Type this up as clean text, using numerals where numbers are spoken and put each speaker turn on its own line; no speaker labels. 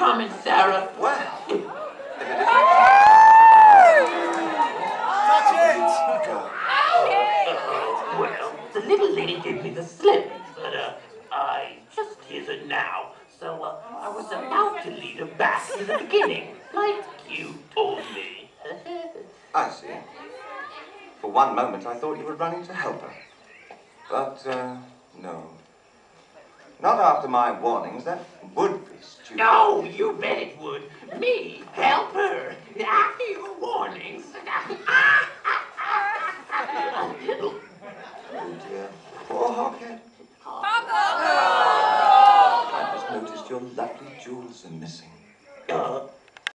coming, Sarah.
Well,
That's it!
Well, the little lady gave me the slip, but, I just hears her now. So, I was about to lead her back to the beginning, like you told me.
I see. For one moment, I thought you were running to help her. But, no. Not after my warnings. That would be stupid.
No, you bet it would. Me help her.